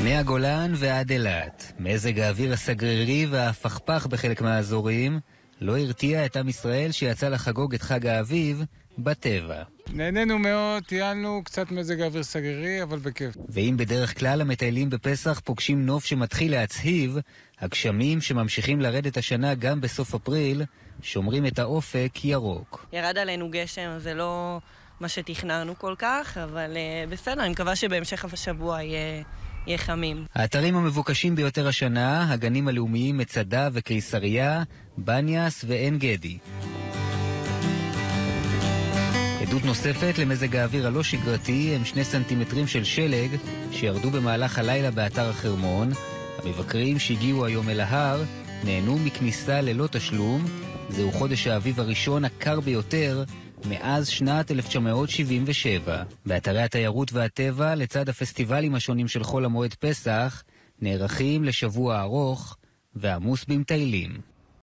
מהגולן ועד אילת, מזג האוויר הסגרירי והפכפך בחלק מהאזורים לא הרתיע את עם ישראל שיצא לחגוג את חג האביב בטבע. נהנינו מאוד, טיילנו, קצת מזג האוויר סגרירי, אבל בכיף. ואם בדרך כלל המטיילים בפסח פוגשים נוף שמתחיל להצהיב, הגשמים שממשיכים לרדת השנה גם בסוף אפריל שומרים את האופק ירוק. ירד עלינו גשם, זה לא מה שתכננו כל כך, אבל בסדר, אני מקווה שבהמשך השבוע יהיה חמים. האתרים המבוקשים ביותר השנה, הגנים הלאומיים מצדה וקיסריה, בניאס ועין גדי. עדות נוספת למזג האוויר הלא שגרתי הם 2 סנטימטרים של שלג שירדו במהלך הלילה באתר החרמון. המבקרים שהגיעו היום אל ההר נהנו מכניסה ללא תשלום. זהו חודש האביב הראשון הקר ביותר מאז שנת 1977. באתרי התיירות והטבע, לצד הפסטיבלים השונים של חול המועד פסח, נערכים לשבוע ארוך ועמוס במטיילים.